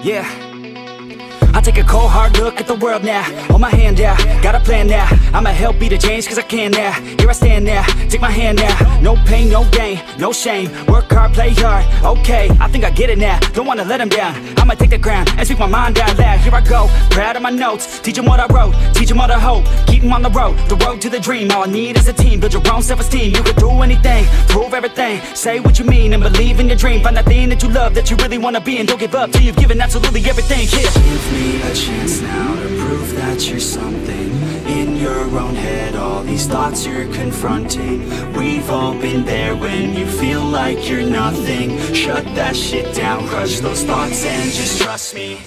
Yeah, I take a cold hard look at the world now. Hold my hand out, got a plan now. I'ma help be the change cause I can now. Here I stand now, take my hand now. No pain, no gain, no shame. Work hard, play hard, okay. I think I get it now, don't wanna let them down. I'ma take the ground and speak my mind out loud. Here I go, proud of my notes. Teach them what I wrote, teach them all the hope. Keep them on the road to the dream. All I need is a team, build your own self-esteem. You can do anything, prove everything. Say what you mean and believe in your dream. Find that thing that you love, that you really wanna be. And don't give up till you've given absolutely everything. Yeah. Give me a chance now to prove that you're something. In your own head, all these thoughts you're confronting. We've all been there when you feel like you're nothing. Shut that shit down, crush those thoughts and just trust me.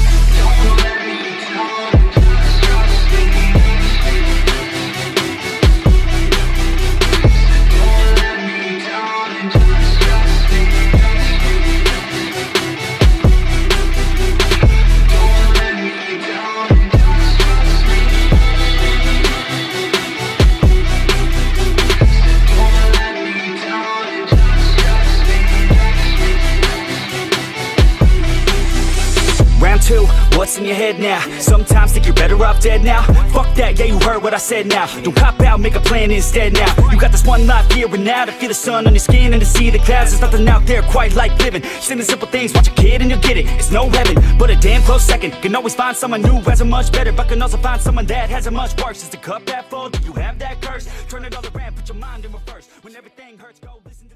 What's in your head now? Sometimes think you're better off dead now. Fuck that, yeah, you heard what I said now. Don't cop out, make a plan instead now. You got this one life here and now, to feel the sun on your skin and to see the clouds. There's nothing out there quite like living. Send the simple things, watch a kid and you'll get it. It's no heaven, but a damn close second. Can always find someone new who has it much better, but can also find someone that has it much worse. Is the cup that full? Do you have that curse? Turn it all around, put your mind in reverse. When everything hurts, go listen.